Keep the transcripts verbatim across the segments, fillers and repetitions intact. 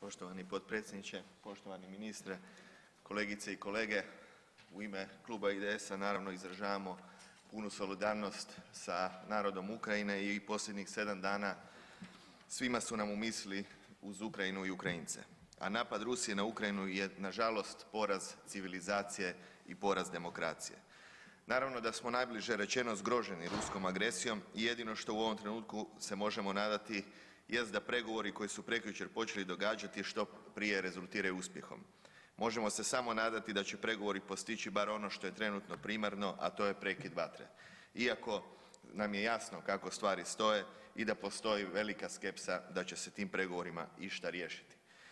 Poštovani potpredsjedniče, poštovani ministre, kolegice i kolege. U ime kluba I D S-a naravno izražavamo punu solidarnost sa narodom Ukrajine i posljednjih sedam dana svima su nam u misli uz Ukrajinu i Ukrajince. A napad Rusije na Ukrajinu je nažalost poraz civilizacije i poraz demokracije. Naravno da smo najbliže rečeno zgroženi ruskom agresijom i jedino što u ovom trenutku se možemo nadati jest da pregovori koji su prekjučer počeli događati što prije rezultiraju uspjehom. Možemo se samo nadati da će pregovori postići bar ono što je trenutno primarno, a to je prekid vatre. Iako nam je jasno kako stvari stoje i da postoji velika skepsa da će se tim pregovorima išta riješiti.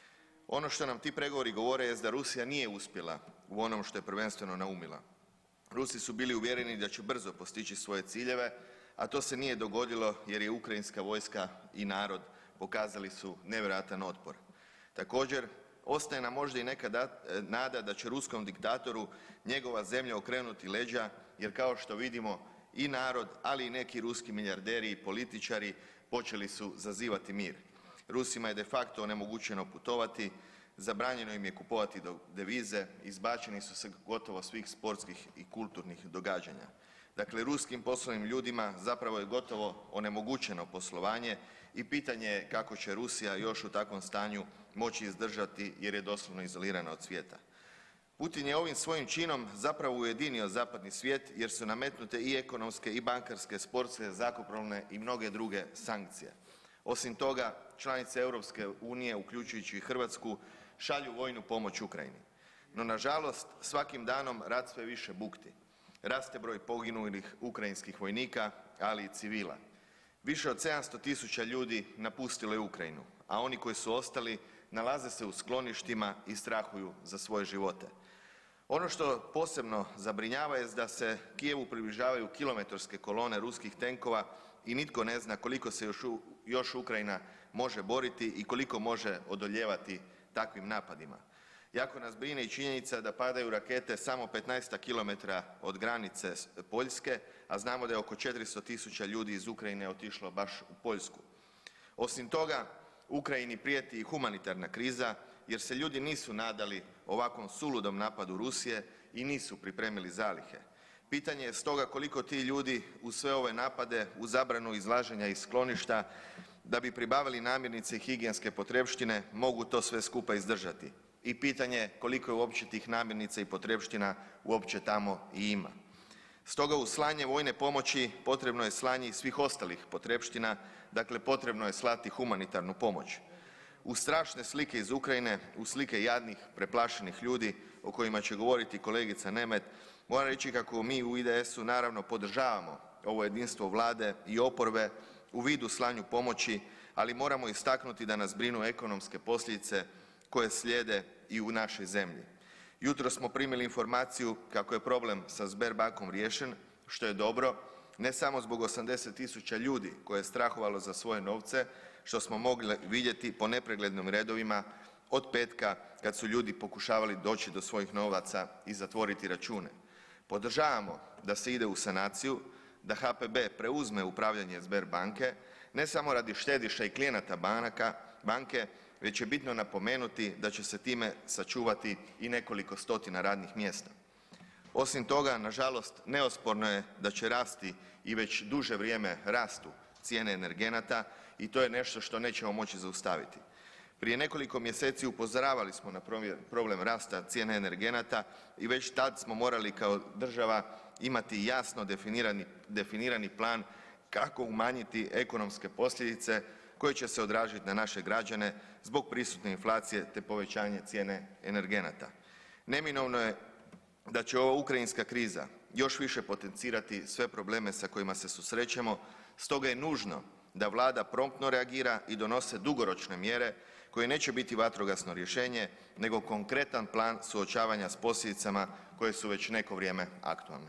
Ono što nam ti pregovori govore jest da Rusija nije uspjela u onom što je prvenstveno naumila. Rusi su bili uvjereni da će brzo postići svoje ciljeve, a to se nije dogodilo jer je ukrajinska vojska i narod pokazali su nevjerojatan otpor. Također, ostaje nam možda i neka nada da će ruskom diktatoru njegova zemlja okrenuti leđa jer kao što vidimo i narod, ali i neki ruski milijarderi i političari počeli su zazivati mir. Rusima je de facto onemogućeno putovati, zabranjeno im je kupovati devize, izbačeni su sa gotovo svih sportskih i kulturnih događanja. Dakle, ruskim poslovnim ljudima zapravo je gotovo onemogućeno poslovanje i pitanje je kako će Rusija još u takvom stanju moći izdržati jer je doslovno izolirana od svijeta. Putin je ovim svojim činom zapravo ujedinio zapadni svijet jer su nametnute i ekonomske i bankarske, sportske, zrakoplovne i mnoge druge sankcije. Osim toga, članice Europske unije, uključujući i Hrvatsku, šalju vojnu pomoć Ukrajini. No nažalost, svakim danom rat sve više bukti. Raste broj poginulih ukrajinskih vojnika, ali i civila. Više od sedamsto tisuća ljudi napustilo je Ukrajinu, a oni koji su ostali nalaze se u skloništima i strahuju za svoje živote. Ono što posebno zabrinjava jest da se Kijevu približavaju kilometarske kolone ruskih tenkova i nitko ne zna koliko se još, još Ukrajina može boriti i koliko može odoljevati takvim napadima. Jako nas brine i činjenica da padaju rakete samo petnaestak kilometara od granice Poljske, a znamo da je oko četiristo tisuća ljudi iz Ukrajine otišlo baš u Poljsku. Osim toga, Ukrajini prijeti i humanitarna kriza jer se ljudi nisu nadali ovakvom suludom napadu Rusije i nisu pripremili zalihe. Pitanje je stoga koliko ti ljudi uz sve ove napade, uz zabranu izlaženja iz skloništa, da bi pribavili namirnice i higijenske potrepštine, mogu to sve skupa izdržati. I pitanje je koliko je uopće tih namirnica i potrepština uopće tamo i ima. Stoga uz slanje vojne pomoći potrebno je slanje i svih ostalih potrepština, dakle potrebno je slati humanitarnu pomoć. Uz strašne slike iz Ukrajine, uz slike jadnih, preplašenih ljudi o kojima će govoriti kolegica Nemet, moram reći kako mi u I D S-u naravno podržavamo ovo jedinstvo Vlade i oporbe u vidu slanju pomoći, ali moramo istaknuti da nas brinu ekonomske posljedice koje slijede i u našoj zemlji. Jutros smo primili informaciju kako je problem sa Sberbankom riješen, što je dobro, ne samo zbog osamdeset tisuća ljudi koje je strahovalo za svoje novce, što smo mogli vidjeti po nepreglednim redovima od petka kad su ljudi pokušavali doći do svojih novaca i zatvoriti račune. Podržavamo da se ide u sanaciju, da H P B preuzme upravljanje Sberbanke, ne samo radi štediša i klijenata banaka, banke, već je bitno napomenuti da će se time sačuvati i nekoliko stotina radnih mjesta. Osim toga, nažalost, neosporno je da će rasti i već duže vrijeme rastu cijene energenata i to je nešto što nećemo moći zaustaviti. Prije nekoliko mjeseci upozoravali smo na problem rasta cijene energenata i već tad smo morali kao država imati jasno definirani, definirani plan kako umanjiti ekonomske posljedice koje će se odražiti na naše građane zbog prisutne inflacije te povećanje cijene energenata. Neminovno je da će ova ukrajinska kriza još više potencirati sve probleme sa kojima se susrećemo, stoga je nužno da Vlada promptno reagira i donose dugoročne mjere koje neće biti vatrogasno rješenje, nego konkretan plan suočavanja s posljedicama koje su već neko vrijeme aktualne.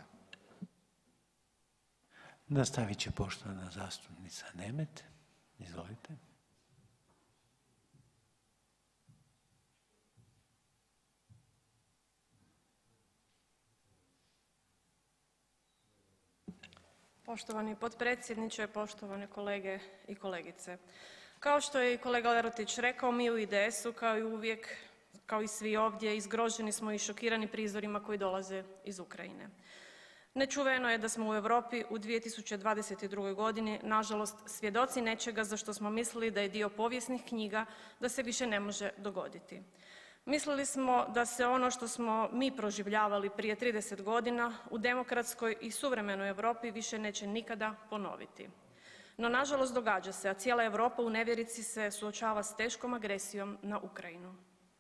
Nastavit će poštovana zastupnica Nemet. Izvolite. Poštovani potpredsjedniče, poštovane kolege i kolegice. Kao što je i kolega Lerotić rekao, mi u I D S-u kao i uvijek, kao i svi ovdje, zgroženi smo i šokirani prizorima koji dolaze iz Ukrajine. Nečuveno je da smo u Europi u dvije tisuće dvadeset drugoj godini nažalost svjedoci nečega za što smo mislili da je dio povijesnih knjiga, da se više ne može dogoditi. Mislili smo da se ono što smo mi proživljavali prije trideset godina u demokratskoj i suvremenoj Europi više neće nikada ponoviti. No nažalost događa se, a cijela Europa u nevjerici se suočava s teškom agresijom na Ukrajinu.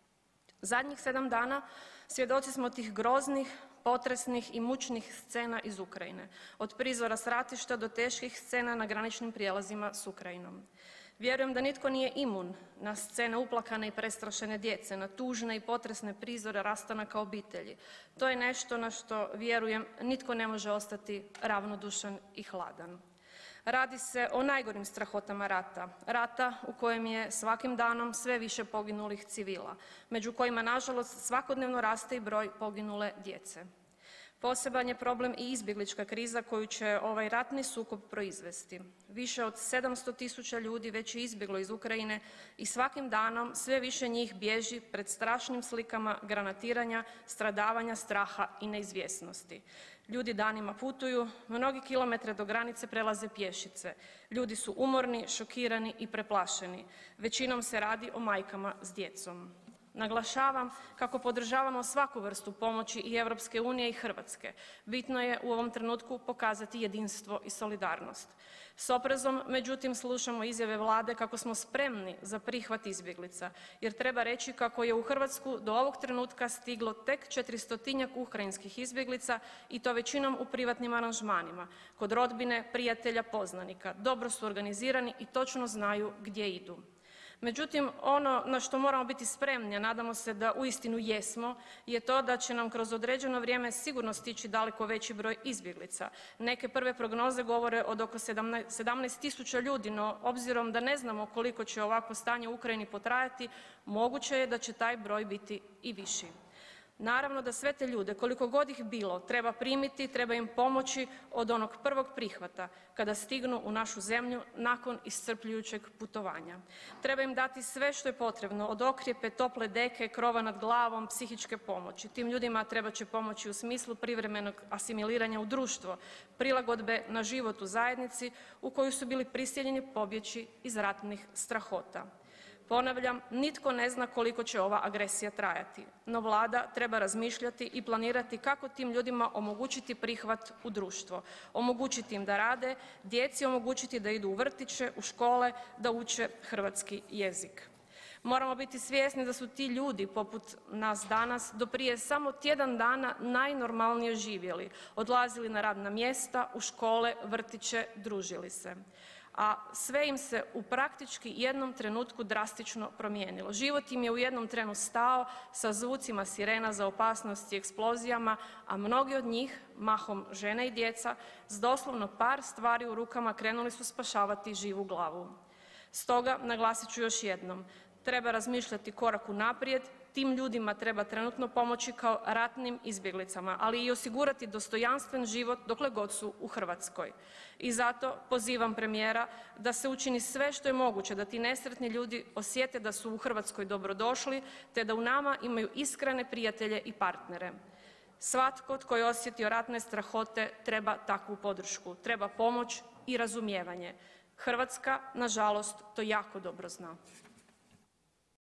Zadnjih sedam dana svjedoci smo tih groznih, potresnih i mučnih scena iz Ukrajine, od prizora s ratišta do teških scena na graničnim prijelazima s Ukrajinom. Vjerujem da nitko nije imun na scene uplakane i prestrašene djece, na tužne i potresne prizore rastanaka obitelji. To je nešto na što, vjerujem, nitko ne može ostati ravnodušan i hladan. Radi se o najgorim strahotama rata, rata u kojem je svakim danom sve više poginulih civila, među kojima nažalost svakodnevno raste i broj poginule djece. Poseban je problem i izbjeglička kriza koju će ovaj ratni sukob proizvesti. Više od sedamsto tisuća ljudi već je izbjeglo iz Ukrajine i svakim danom sve više njih bježi pred strašnim slikama granatiranja, stradavanja, straha i neizvjesnosti. Ljudi danima putuju, mnogi kilometre do granice prelaze pješice. Ljudi su umorni, šokirani i preplašeni. Većinom se radi o majkama s djecom. Naglašavam kako podržavamo svaku vrstu pomoći i Europske unije i Hrvatske. Bitno je u ovom trenutku pokazati jedinstvo i solidarnost. S oprezom, međutim, slušamo izjave Vlade kako smo spremni za prihvat izbjeglica, jer treba reći kako je u Hrvatsku do ovog trenutka stiglo tek četristotinjak ukrajinskih izbjeglica i to većinom u privatnim aranžmanima, kod rodbine, prijatelja, poznanika. Dobro su organizirani i točno znaju gdje idu. Međutim, ono na što moramo biti spremni, a nadamo se da uistinu jesmo, je to da će nam kroz određeno vrijeme sigurno stići daleko veći broj izbjeglica. Neke prve prognoze govore od oko sedamnaest tisuća ljudi, no obzirom da ne znamo koliko će ovakvo stanje u Ukrajini potrajati, moguće je da će taj broj biti i viši. Naravno da sve te ljude, koliko god ih bilo, treba primiti, treba im pomoći od onog prvog prihvata, kada stignu u našu zemlju nakon iscrpljujućeg putovanja. Treba im dati sve što je potrebno, od okrijepe, tople deke, krova nad glavom, psihičke pomoći. Tim ljudima treba će pomoći u smislu privremenog asimiliranja u društvo, prilagodbe na život u zajednici u koju su bili prisiljeni pobjeći iz ratnih strahota. Ponavljam, nitko ne zna koliko će ova agresija trajati, no Vlada treba razmišljati i planirati kako tim ljudima omogućiti prihvat u društvo, omogućiti im da rade, djeci omogućiti da idu u vrtiće, u škole, da uče hrvatski jezik. Moramo biti svjesni da su ti ljudi, poput nas danas, do prije samo tjedan dana najnormalnije živjeli, odlazili na radna mjesta, u škole, vrtiće, družili se. A sve im se u praktički jednom trenutku drastično promijenilo. Život im je u jednom trenu stao sa zvucima sirena za opasnost i eksplozijama, a mnogi od njih, mahom žene i djeca, s doslovno par stvari u rukama krenuli su spašavati živu glavu. Stoga, naglasit ću još jednom, treba razmišljati korak unaprijed, tim ljudima treba trenutno pomoći kao ratnim izbjeglicama, ali i osigurati dostojanstven život dokle god su u Hrvatskoj. I zato pozivam premijera da se učini sve što je moguće da ti nesretni ljudi osjete da su u Hrvatskoj dobrodošli, te da u nama imaju iskrene prijatelje i partnere. Svatko tko je osjetio ratne strahote treba takvu podršku, treba pomoć i razumijevanje. Hrvatska, nažalost, to jako dobro zna.